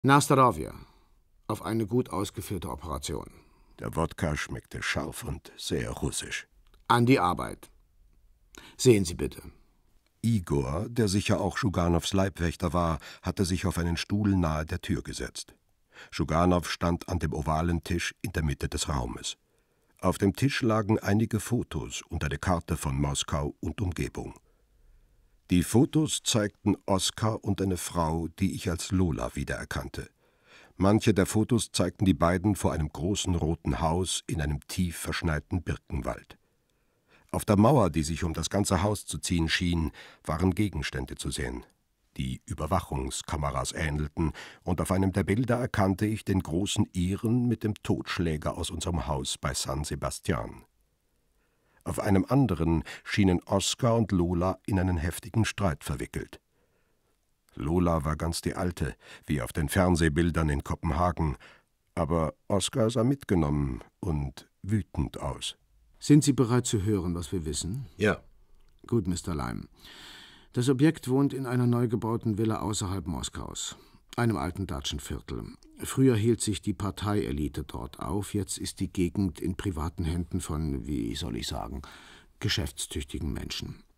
Na Starovia. Auf eine gut ausgeführte Operation. Der Wodka schmeckte scharf und sehr russisch. An die Arbeit. Sehen Sie bitte. Igor, der sicher auch Schuganows Leibwächter war, hatte sich auf einen Stuhl nahe der Tür gesetzt. Schuganow stand an dem ovalen Tisch in der Mitte des Raumes. Auf dem Tisch lagen einige Fotos und eine Karte von Moskau und Umgebung. Die Fotos zeigten Oskar und eine Frau, die ich als Lola wiedererkannte. Manche der Fotos zeigten die beiden vor einem großen roten Haus in einem tief verschneiten Birkenwald. Auf der Mauer, die sich um das ganze Haus zu ziehen schien, waren Gegenstände zu sehen, die Überwachungskameras ähnelten, und auf einem der Bilder erkannte ich den großen Iren mit dem Totschläger aus unserem Haus bei San Sebastian. Auf einem anderen schienen Oskar und Lola in einen heftigen Streit verwickelt. Lola war ganz die Alte, wie auf den Fernsehbildern in Kopenhagen, aber Oskar sah mitgenommen und wütend aus. Sind Sie bereit zu hören, was wir wissen? Ja. Gut, Mr. Lime. Das Objekt wohnt in einer neu gebauten Villa außerhalb Moskaus, einem alten Datschenviertel. Früher hielt sich die Parteielite dort auf, jetzt ist die Gegend in privaten Händen von, wie soll ich sagen, geschäftstüchtigen Menschen.